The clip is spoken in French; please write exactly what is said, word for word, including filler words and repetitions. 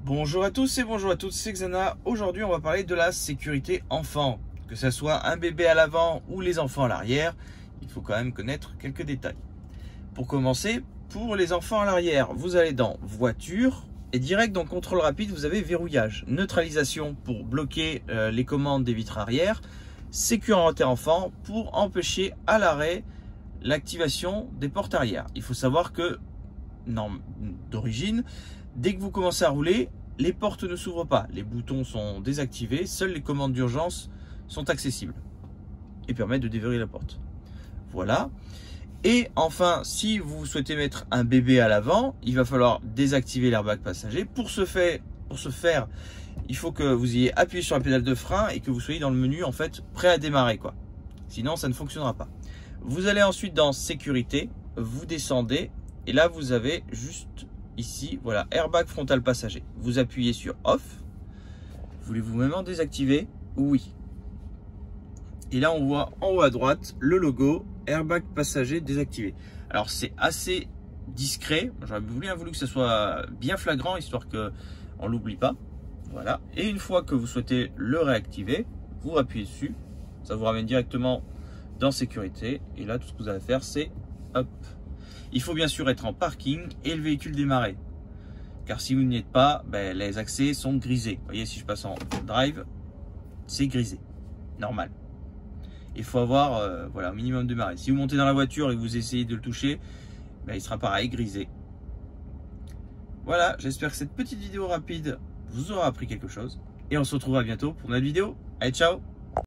Bonjour à tous et bonjour à toutes, c'est Xana. Aujourd'hui on va parler de la sécurité enfant. Que ce soit un bébé à l'avant ou les enfants à l'arrière, il faut quand même connaître quelques détails. Pour commencer, pour les enfants à l'arrière, vous allez dans voiture et direct dans contrôle rapide, vous avez verrouillage, neutralisation pour bloquer euh, les commandes des vitres arrière, sécurité enfant pour empêcher à l'arrêt l'activation des portes arrière. Il faut savoir que d'origine, dès que vous commencez à rouler, les portes ne s'ouvrent pas, les boutons sont désactivés, seules les commandes d'urgence sont accessibles et permettent de déverrouiller la porte. Voilà. Et enfin, si vous souhaitez mettre un bébé à l'avant, il va falloir désactiver l'airbag passager. Pour ce faire, pour ce faire, il faut que vous ayez appuyé sur la pédale de frein et que vous soyez dans le menu en fait prêt à démarrer quoi. Sinon, ça ne fonctionnera pas. Vous allez ensuite dans sécurité, vous descendez et là vous avez juste ici, voilà, airbag frontal passager. Vous appuyez sur off. Voulez-vous maintenant désactiver? Oui. Et là on voit en haut à droite le logo airbag passager désactivé. Alors c'est assez discret, j'aurais bien voulu que ce soit bien flagrant histoire que on l'oublie pas. Voilà, et une fois que vous souhaitez le réactiver, vous appuyez dessus, ça vous ramène directement dans sécurité et là tout ce que vous allez faire c'est hop. Il faut bien sûr être en parking et le véhicule démarrer, car si vous n'y êtes pas, ben, les accès sont grisés. Vous voyez, si je passe en drive, c'est grisé, normal. Il faut avoir euh, voilà, un minimum de marée. Si vous montez dans la voiture et que vous essayez de le toucher, ben, il sera pareil, grisé. Voilà, j'espère que cette petite vidéo rapide vous aura appris quelque chose. Et on se retrouvera bientôt pour une autre vidéo. Allez, ciao!